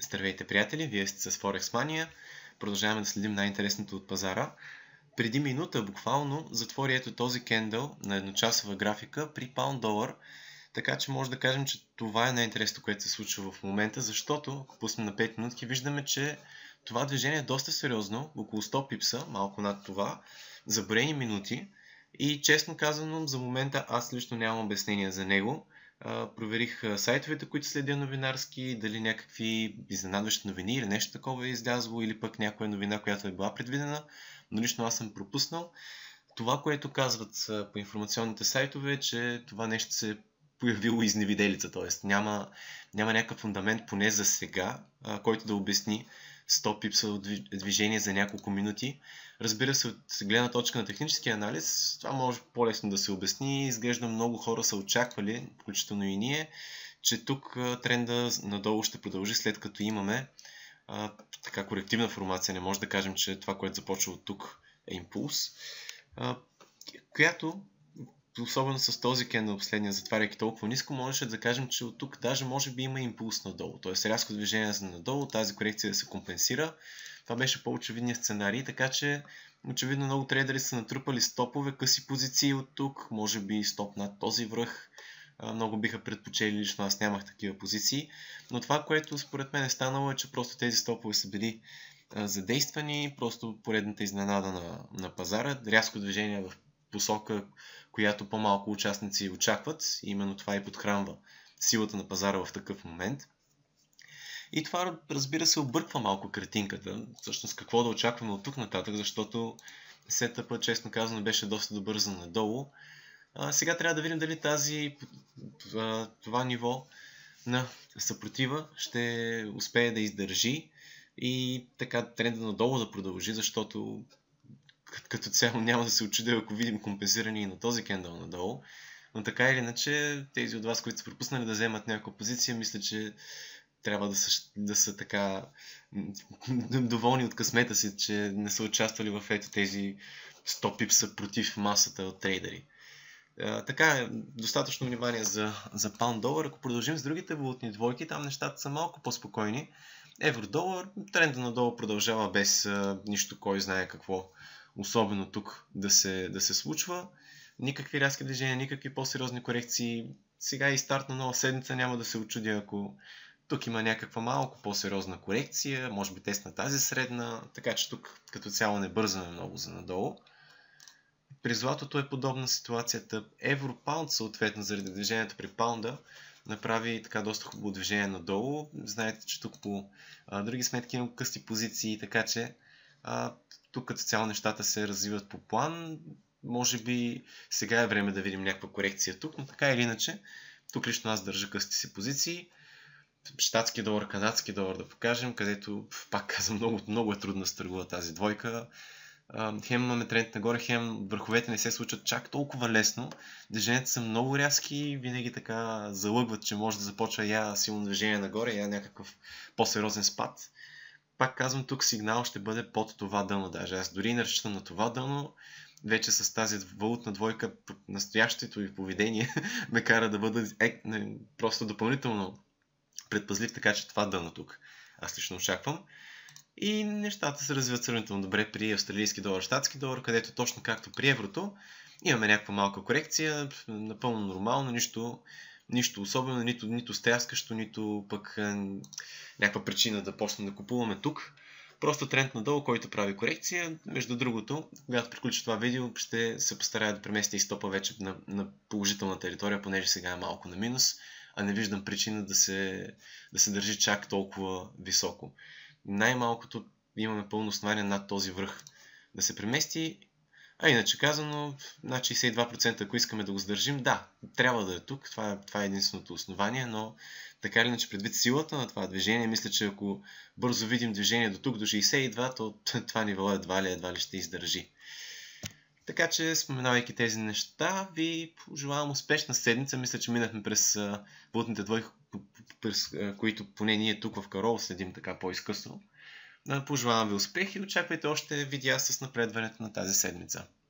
Здравейте, приятели! Вие сте с Forex Mania. Продължаваме да следим най-интересното от пазара. Преди минута буквално затвори ето този кендъл на едночасова графика при паунд-долар. Така че може да кажем, че това е най-интересното, което се случва в момента, защото ако пуснем на 5 минутки, виждаме, че това движение е доста сериозно, около 100 пипса, малко над това, за броени минути. И честно казано, за момента аз лично нямам обяснение за него. Проверих сайтовете, които следя новинарски, дали някакви изненадващи новини или нещо такова е излязло, или пък някоя новина, която е била предвидена, но лично аз съм пропуснал. Това, което казват по информационните сайтове, е, че това нещо се е появило изневиделица, т.е. няма някакъв фундамент, поне за сега, който да обясни 100 пипса движение за няколко минути. Разбира се, от гледна точка на технически анализ, това може по-лесно да се обясни. Изглежда много хора са очаквали, включително и ние, че тук тренда надолу ще продължи, след като имаме така корективна формация. Не може да кажем, че това, което започва от тук, е импулс, която, особено с този кендъл последния, затваряйки толкова ниско, можеше да кажем, че от тук даже може би има импулс надолу. Т.е. рязко движение за надолу, тази корекция да се компенсира. Това беше по-очевидният сценарий, така че очевидно много трейдери са натрупали стопове, къси позиции от тук, може би стоп над този връх. Много биха предпочели, лично аз нямах такива позиции, но това, което според мен е станало, е, че просто тези стопове са били задействани, просто поредната изненада на пазара, рязко движение в посока, която по-малко участници очакват, и именно това и подхранва силата на пазара в такъв момент. И това, разбира се, обърква малко картинката, всъщност какво да очакваме от тук нататък, защото сетъпът, честно казано, беше доста добър за надолу. Сега трябва да видим дали това ниво на съпротива ще успее да издържи и така тренда надолу да продължи, защото като цяло няма да се очудя, ако видим компенсирани и на този кендъл надолу. Но така или иначе, тези от вас, които са пропуснали да вземат някаква позиция, мисля, че трябва да са така доволни от късмета си, че не са участвали в ето тези 100 пипса против масата от трейдери. Така, достатъчно внимание за паунд-долар. Ако продължим с другите валутни двойки, там нещата са малко по-спокойни. Евро-долар, тренда надолу продължава без нищо, кой знае какво особено тук да се случва. Никакви рязки движения, никакви по-сериозни корекции. Сега и старт на нова седмица, няма да се очудя, ако тук има някаква малко по-сериозна корекция, може би тест на тази средна, така че тук като цяло не бързаме много за надолу. При златото е подобна ситуацията. Евро-паунд, съответно, заради движението при паунда, направи така доста хубаво движение надолу. Знаете, че тук по други сметки има късти позиции, така че тук като цяло нещата се развиват по план. Може би сега е време да видим някаква корекция тук, но така или иначе, тук лично аз държа късти си позиции. Щатски долар, канадски долар да покажем, където, пак казвам, много е трудно да се търгува тази двойка. Хем имаме тренд нагоре, хем върховете не се случват чак толкова лесно. Движенията са много рязки и винаги така залъгват, че може да започва силно движение нагоре, някакъв по-сериозен спад. Пак казвам, тук сигнал ще бъде под това дъно. Даже аз дори не разчитам на това дъно. Вече с тази валутна двойка настоящето и поведение ме кара да бъда просто допълнително предпазлив, така че това дъно тук аз лично очаквам. И нещата се развиват сравнително добре при австралийски долар, щатски долар, където точно както при еврото имаме някаква малка корекция, напълно нормално, нищо особено, нито стряскащо, нито пък някаква причина да почнем да купуваме тук. Просто тренд надолу, който прави корекция. Между другото, когато приключи това видео, ще се постарая да преместя и стопа вече на положителна територия, понеже сега е малко на минус, а не виждам причина да се държи чак толкова високо. Най-малкото имаме пълно основание над този връх да се премести, а иначе казано, над 62%, ако искаме да го задържим, да, трябва да е тук, това е единственото основание, но така или иначе предвид силата на това движение, мисля, че ако бързо видим движение до тук, до 62, то това ниво едва ли ще издържи. Така че, споменавайки тези неща, ви пожелавам успешна седмица. Мисля, че минахме през валутните двойки, през които поне ние тук в Карол следим така по-изкъсно. Пожелавам ви успех и очаквайте още видеа с напредването на тази седмица.